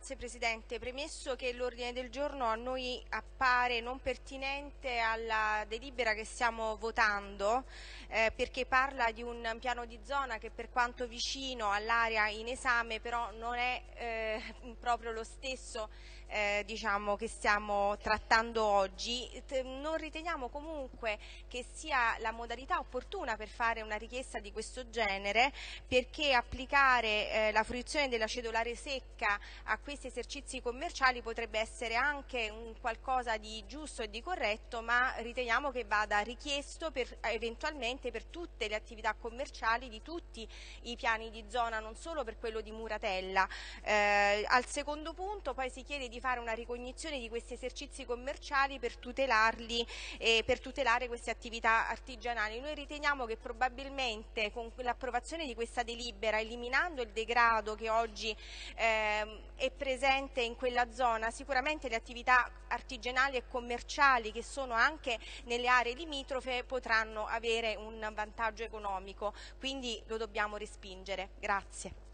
Grazie Presidente. Premesso che l'ordine del giorno a noi appare non pertinente alla delibera che stiamo votando, perché parla di un piano di zona che per quanto vicino all'area in esame però non è proprio lo stesso diciamo, che stiamo trattando oggi, non riteniamo comunque che sia la modalità opportuna per fare una richiesta di questo genere, perché applicare la fruizione della cedolare secca a questi esercizi commerciali potrebbe essere anche un qualcosa di giusto e di corretto, ma riteniamo che vada richiesto eventualmente per tutte le attività commerciali di tutti i piani di zona, non solo per quello di Muratella. Al secondo punto poi si chiede di fare una ricognizione di questi esercizi commerciali per tutelarli e per tutelare queste attività artigianali. Noi riteniamo che probabilmente con l'approvazione di questa delibera, eliminando il degrado che oggi è presente in quella zona, sicuramente le attività artigianali e commerciali che sono anche nelle aree limitrofe potranno avere un vantaggio economico, quindi lo dobbiamo respingere. Grazie.